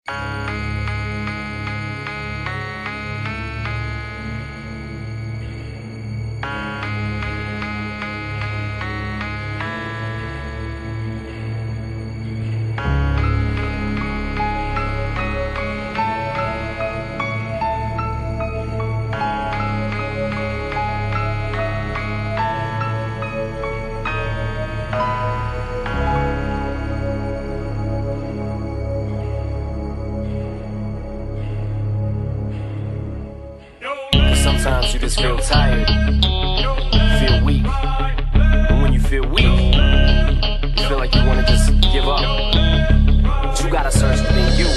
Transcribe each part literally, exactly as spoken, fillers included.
Sometimes you just feel tired, feel weak, and when you feel weak, you feel like you want to just give up. But you gotta search within you,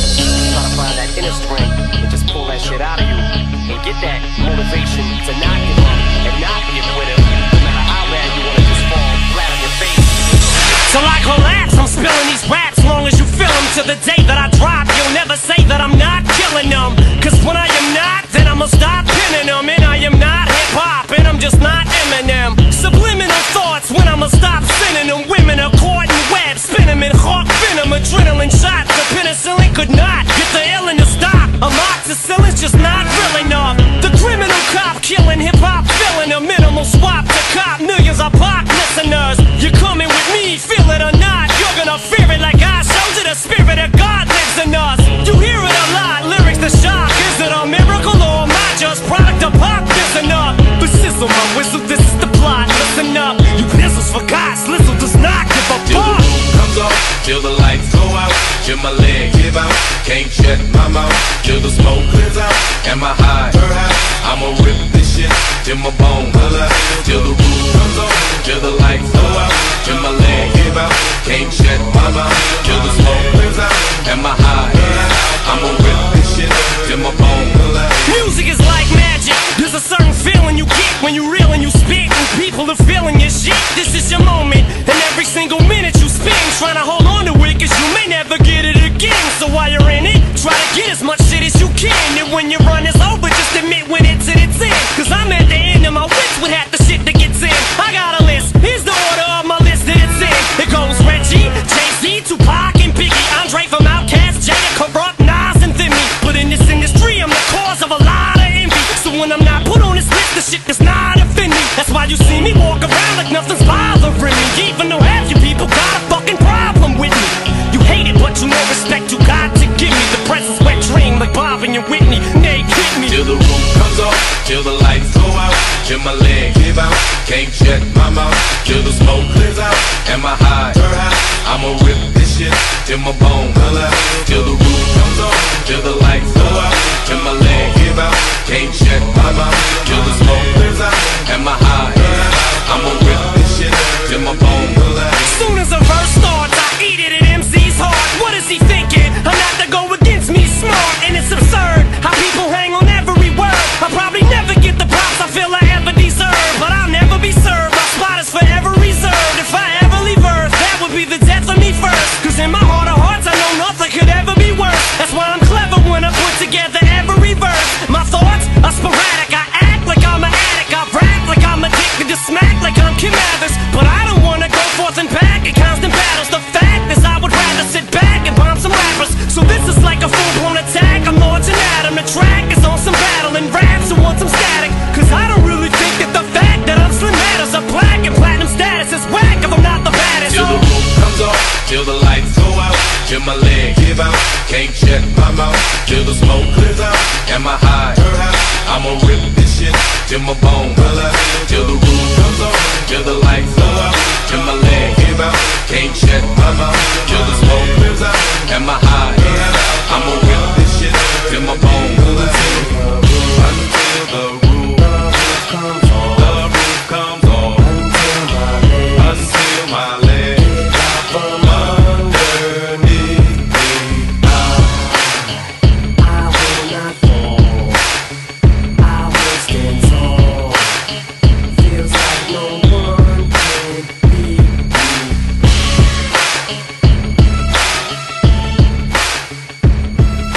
try to find that inner strength and just pull that shit out of you and get that motivation to not give up and not be a quitter, no matter how bad you want to just fall flat on your face. So like relax, I'm spilling these raps long as you feel them. To the day that I drop, you'll never say that I'm not killing them. Cause when I am not, then I'ma stop pinning them. And I am not hip-hop, and I'm just not Eminem. Subliminal thoughts when I'ma stop sending them. Women are caught in webs, spin them in hawk venom. Adrenaline shots, the penicillin could not get the illin to stop. Amoxicillin's just not real enough. The criminal cop killing hip-hop, filling a minimal swap to cop millions of pop listeners. You're coming with me, feel it or not, you're gonna fear it like I showed you. The spirit of God lives in us. You hear it a lot, lyrics to shock. Is it a miracle or am I just product of pop? Listen up, the sizzle, my whistle, this is the plot. Listen up, you pistols for God, Slizzle does not give a Till fuck. the roof comes off, till the lights go out, till my leg give out, can't shut my mouth, till the smoke clears out, and my high, I'ma rip this shit, till my bones alive, till the roof comes off, till the lights go out, till my leg give out, can't shut my mouth, till the smoke clears out, and my high, I'ma rip this shit, till my bones alive. Music is like magic. There's a certain feeling you get when you reel and you spit, and people are feeling your shit. This is your moment, and every single minute you spend trying to hold on to it, cause you may never get it again. So while you're in it, try to get as much shit as you can. And when your run is over, just admit when it's in its end. Cause I'm at the end of my wits with half the shit that gets in. I got a list, here's the order of my list that it's in. It goes Reggie, Jay-Z, Tupac, and Biggie, Andre from Outkast, Jada, Corrupt, Nas, and Thimmy. But in this industry, I'm the cause of a lot of envy. So when I'm not put on this list, the shit does not offend me. That's why you see me walk around like nothing's bothering me. Even though half you people got a fucking problem with me. You hate it, but you know respect you got to give me. The presence wet dream like Bob and Whitney. Nay, hit me. Till the roof comes off, till the lights go out, till my leg give out, can't shut my mouth, till the smoke clears out, and my high, I'ma rip this shit, till my bones alive, till the roof comes off, till the lights go out, till my leg give out, can't shut my mouth, till the smoke clears out, and my high, I'ma rip this shit, till my bones alive. As soon as a verse starts, I eat it at M C's heart. What is he thinking? I'm not to go against me, smart, and it's absurd how people hang on every word. I'll probably never get the props I feel I ever deserve, but I'll never be served. My spot is forever reserved. If I ever leave Earth, that would be the death of me first. Cause in my heart of hearts, I know nothing could ever be worse. That's why I'm clever when I put together every verse. My thoughts are sporadic. I act like I'm an addict. I rap like I'm addicted to smack like I'm Kim Mathers. But I don't wanna go forth and back in constant battles. The fact is I would rather sit back and bomb some rappers. So this is like a full-blown attack. I'm launching at him. The track is on some battle and raps who want some static. Cause I don't really think that the fact that I'm slim matters. A black and platinum status is whack if I'm not the baddest. Till the roof comes off, till the lights go out, till my leg give out, can't shut my mouth, till the smoke clears out, and my high, I'ma rip this shit, till my bones alive, till the roof comes off, till the lights go out, till my leg give out, can't shut my mouth, till the smoke clears out, and my high, I'ma rip this shit, till my bones alive, until the roof comes off, the roof comes off, until my leg from underneath me. I will not fall, I will stand tall. Feels like no one can beat me.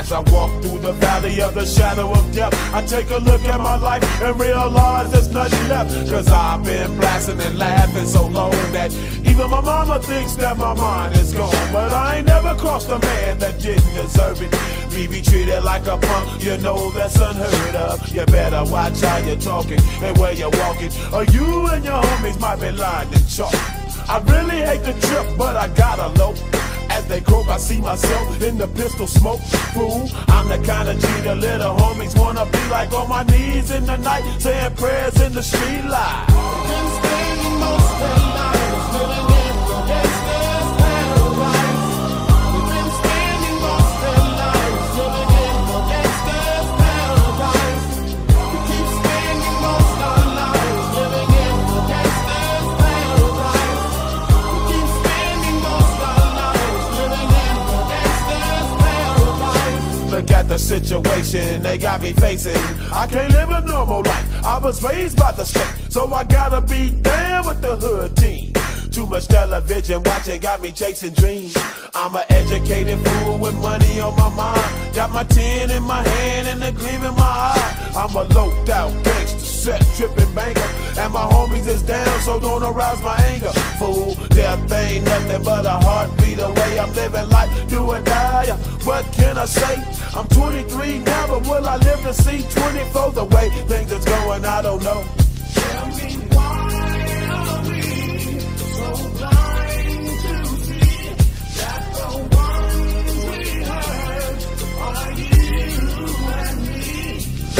As I walk through the valley of the shadow of death, I take a look at my life and realize there's nothing left. Cause I've been blasting and laughing so long that even my mama thinks that my mind is gone. But I ain't never crossed a man that didn't deserve it. Me be treated like a punk, you know that's unheard of. You better watch how you're talking and where you're walking, or you and your homies might be lying in chalk. I really hate the trip, but I gotta low. As they croak, I see myself in the pistol smoke. Fool, I'm the kind of G the little homies wanna be like, on my knees in the night, saying prayers in the street light. Been spending most of their lives living in the gangster's paradise. We've been spending most of their lives living in the gangster's paradise. We keep spending most of our lives living in the gangster's paradise. We keep spending most of our lives living in the gangster's paradise. Look at the situation they got me facing. I can't live a normal life. I was raised by the state, so I gotta be down with the hood team. Too much television watching got me chasing dreams. I'm an educated fool with money on my mind. Got my tin in my hand and a gleam in my eye. I'm a loped out gangster, set tripping banker, and my homies is down, so don't arouse my anger. Fool, death ain't nothing but a heartbeat away. I'm living life, do or die. What can I say? I'm twenty-three now, but will I live to see twenty-four? The way things is going, I don't know. Tell me why are we so blind to see that the ones we hurt are you and me?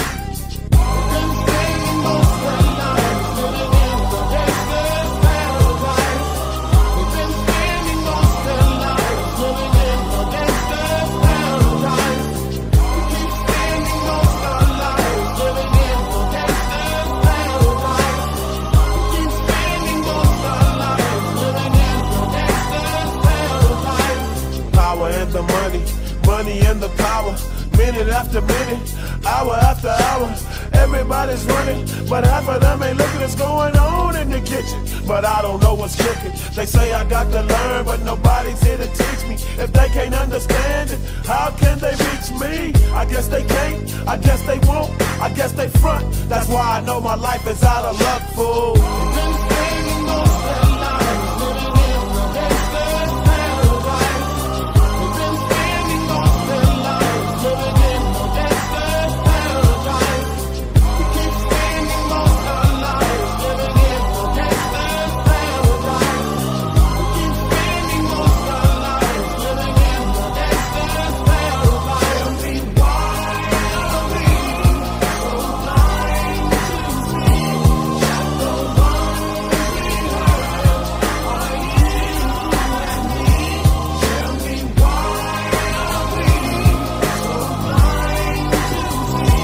We've been spending most of our lives living in the gangster's paradise. We've been spending most of our lives living in the gangster's paradise. We keep spending most of our lives living in the gangster's paradise. We keep spending most of our lives living in the gangster's paradise. Power and the money, money and the power. Minute after minute, hour after hour, everybody's running, but half of them ain't looking what's going on in the kitchen. But I don't know what's cooking. They say I got to learn, but nobody's here to teach me. If they can't understand it, how can they reach me? I guess they can't, I guess they won't, I guess they front. That's why I know my life is out of luck, fool. We've been spending most of our lives living in the gangster's paradise. We've been spending most of our lives living in the gangster's paradise. We keep spending most of our lives living in the gangster's paradise. We keep spending most of our lives living in the gangster's paradise. Tell me why are we so blind to see that the ones we hurt are you and me? Tell me why are we so blind to see that the ones we hurt are you and me?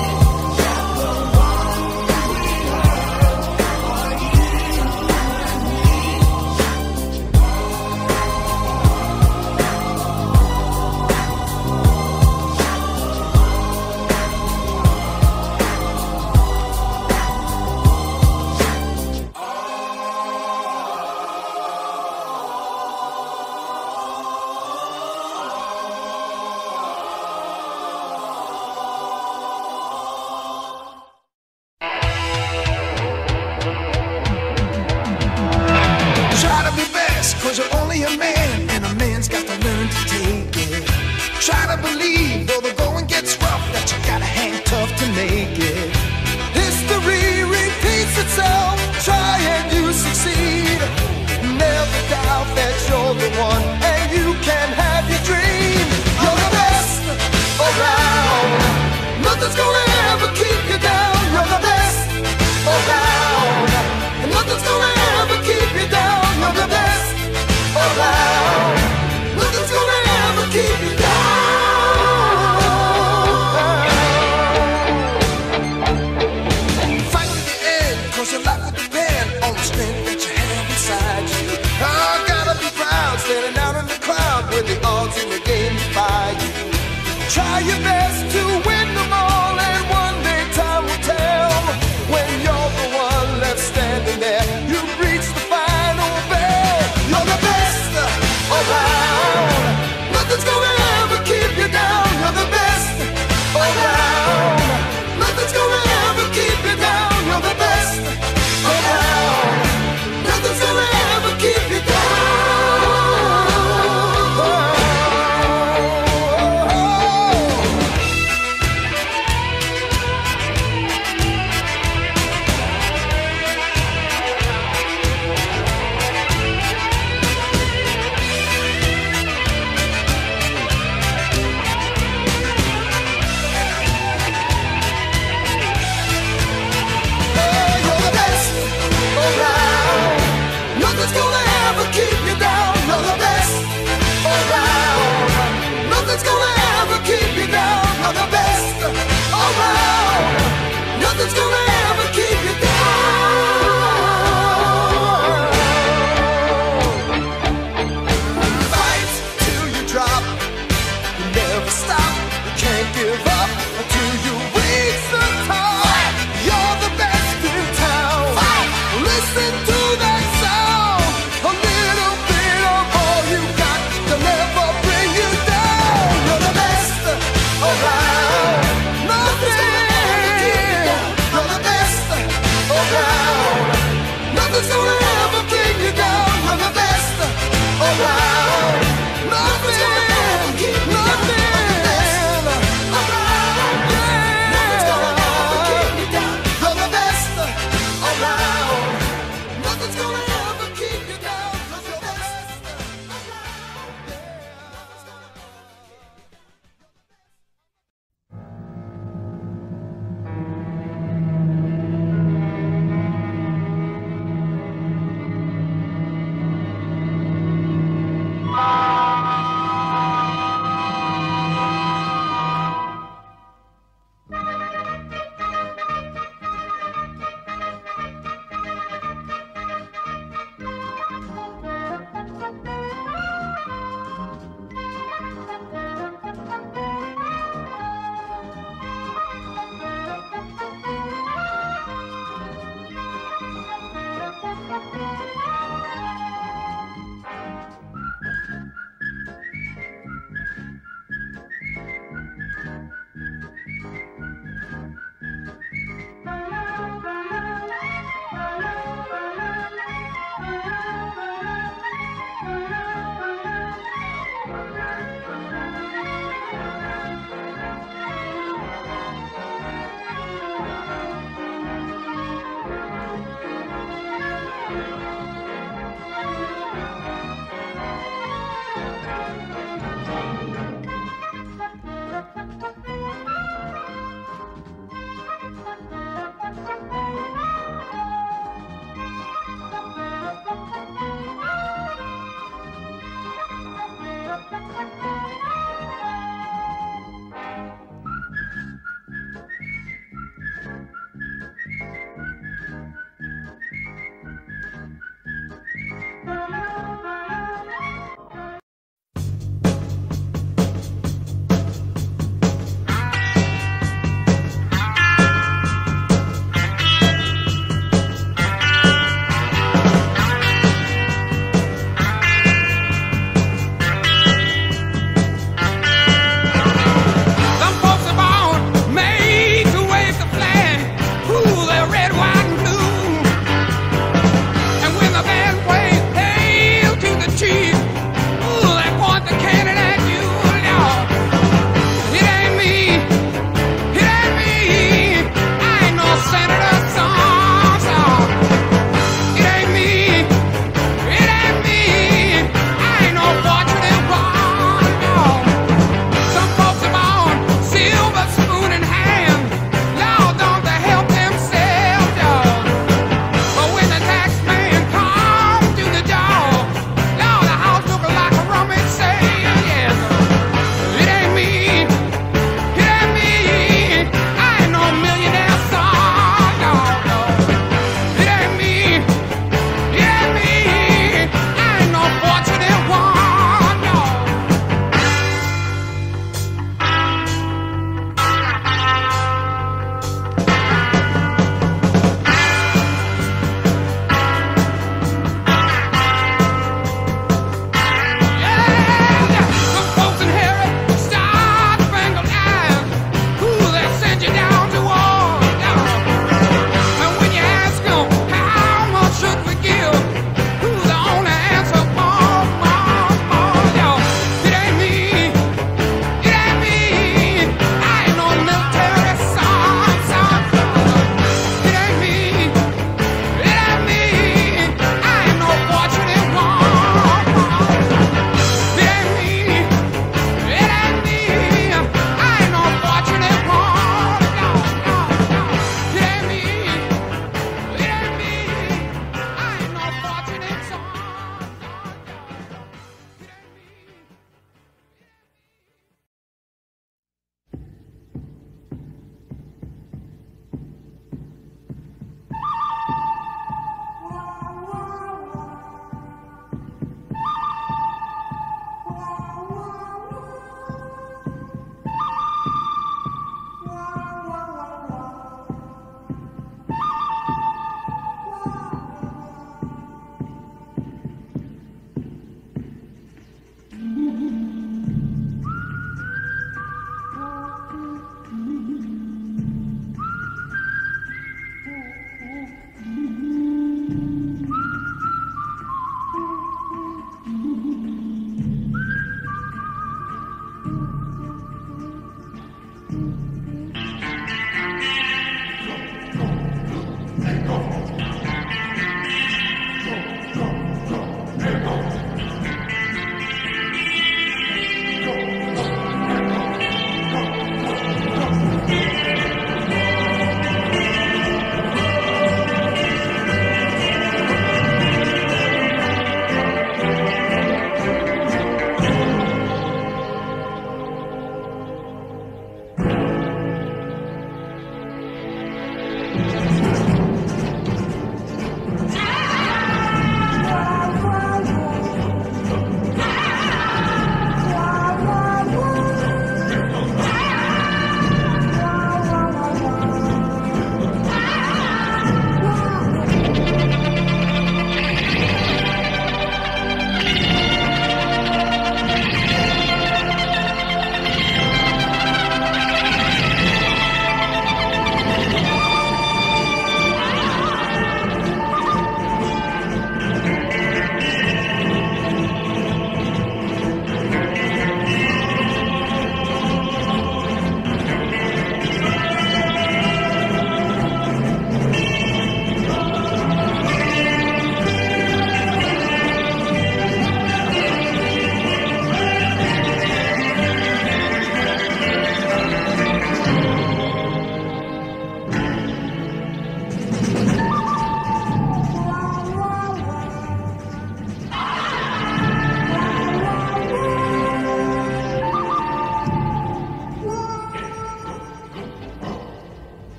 Try to be best, cause you're only a man, and a man's got to learn to take it. Try to believe, though the going gets rough, that you gotta hang tough to make it. History repeats itself, try and you succeed. Never doubt that you're the one, and you can have your dream. You're the best around, nothing's gonna ever keep you down. You're the best around, and nothing's gonna ever keep you down. You're the best around, nothing's gonna ever keep you down.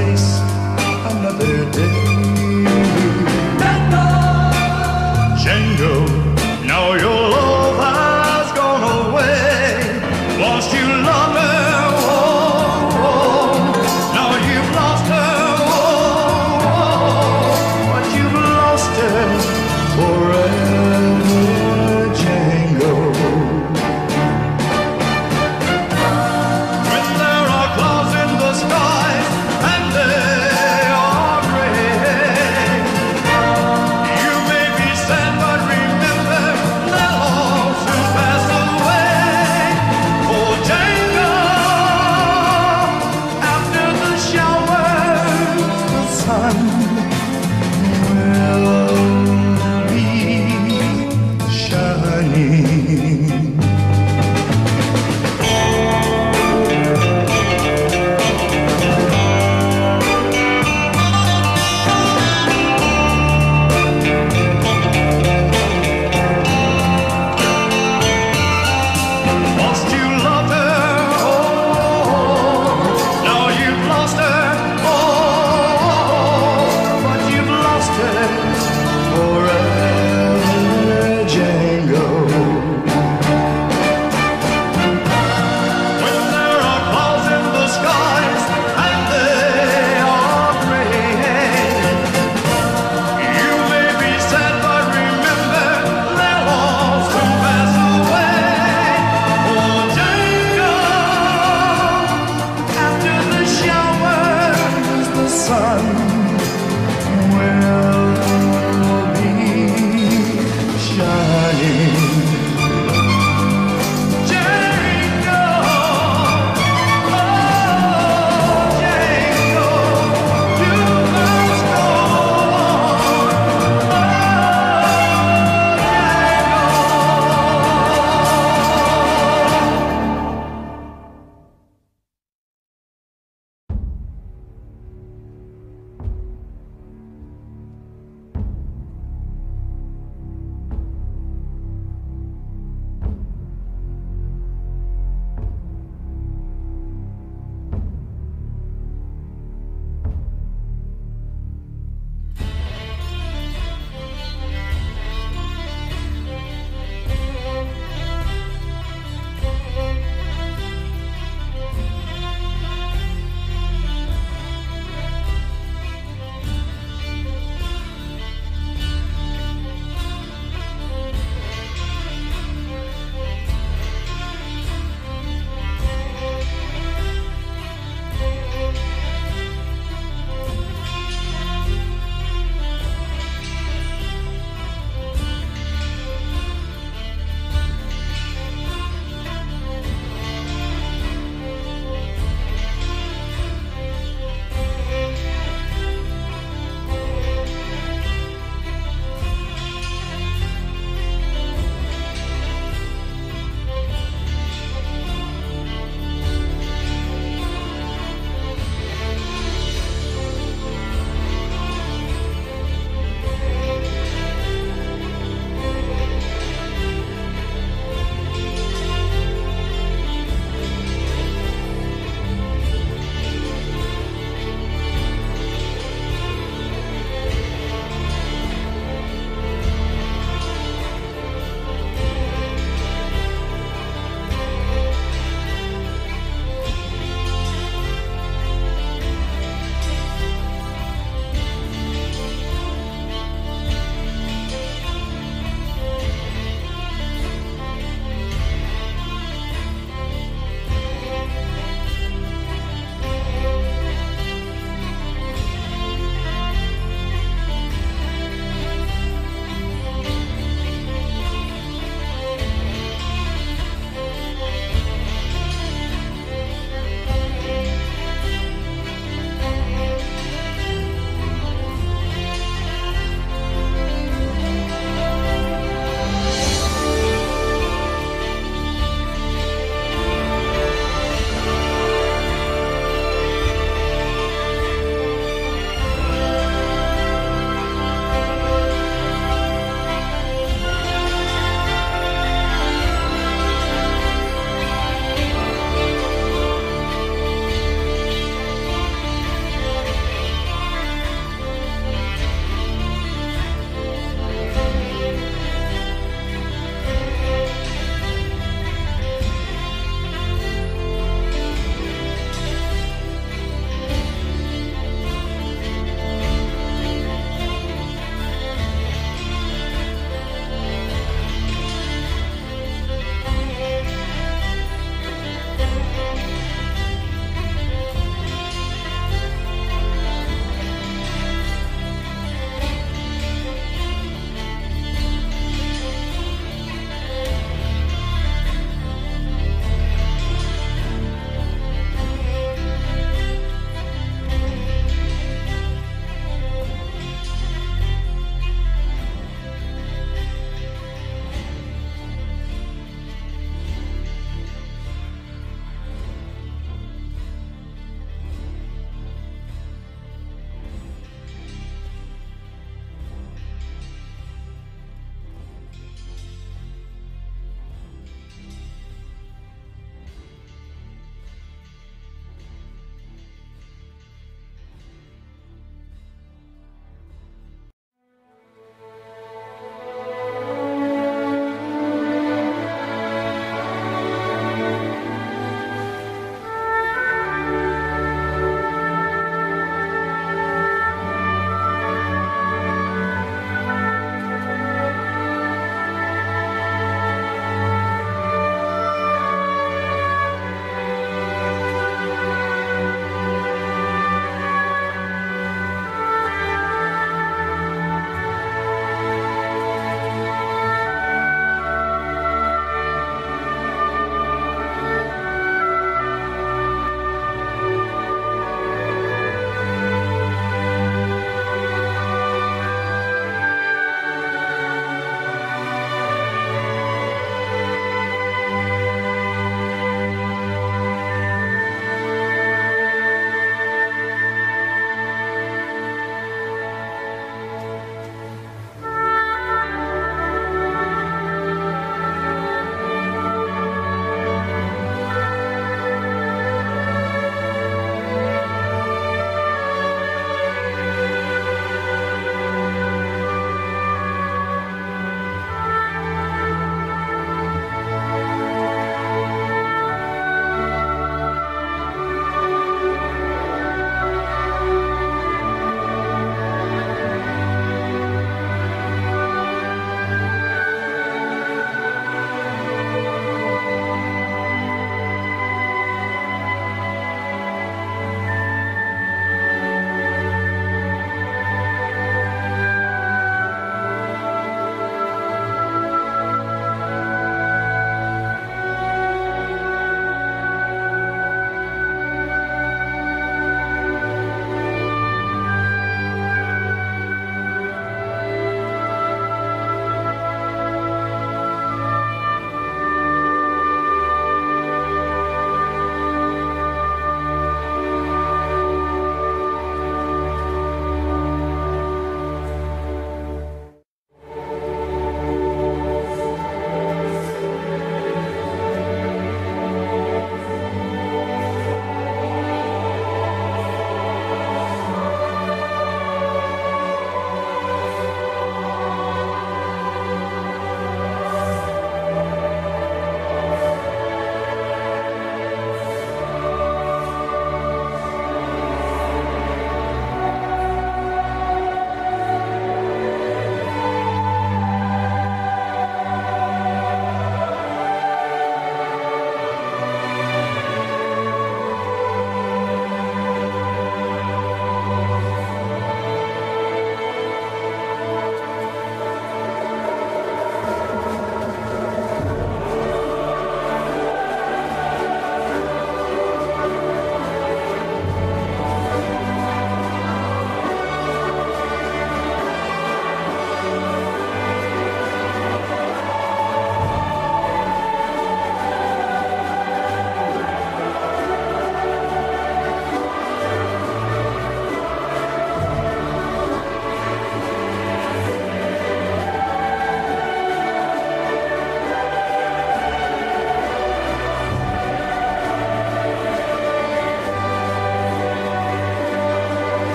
face another day. Django, now you'll